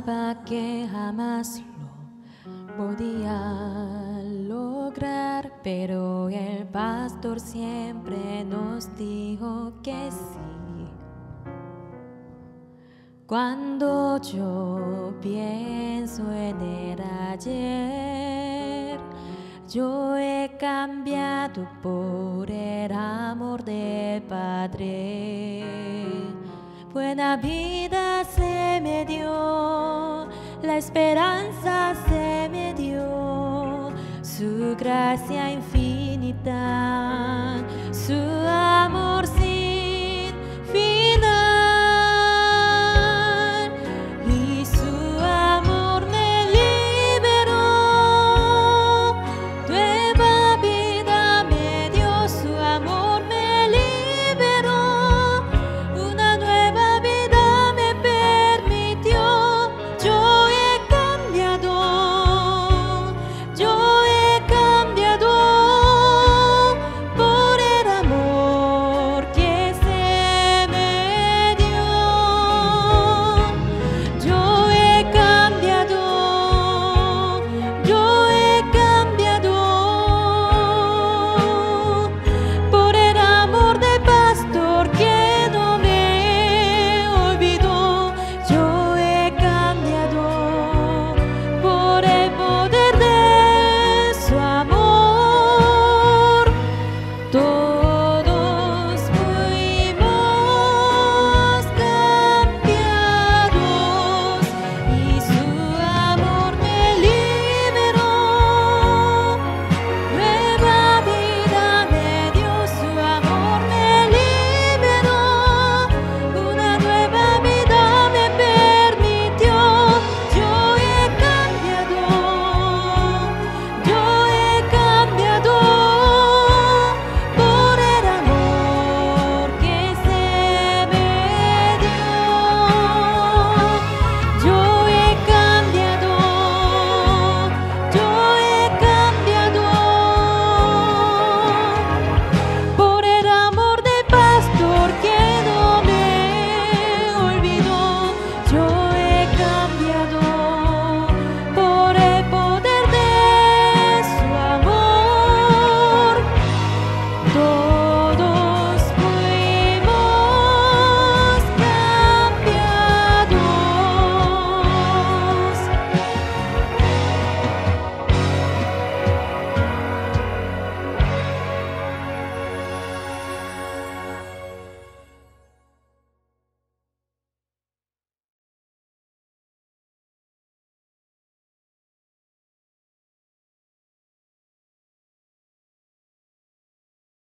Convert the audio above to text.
Pensaba que jamás lo podía lograr, pero el pastor siempre nos dijo que sí. Cuando yo pienso en el ayer, yo he cambiado por el amor del Padre. Buena vida se me dio, la esperanza se me dio, su gracia infinita, su